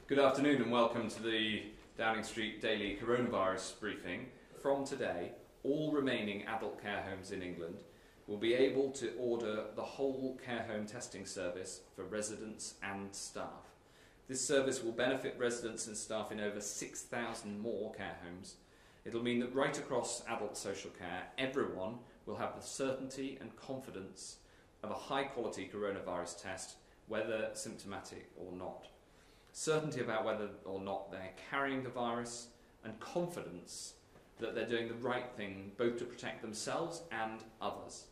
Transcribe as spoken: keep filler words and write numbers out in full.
Good afternoon and welcome to the Downing Street Daily Coronavirus Briefing. From today, all remaining adult care homes in England will be able to order the whole care home testing service for residents and staff. This service will benefit residents and staff in over six thousand more care homes. It'll mean that right across adult social care, everyone will have the certainty and confidence of a high-quality coronavirus test, whether symptomatic or not. Certainty about whether or not they're carrying the virus, and confidence that they're doing the right thing both to protect themselves and others.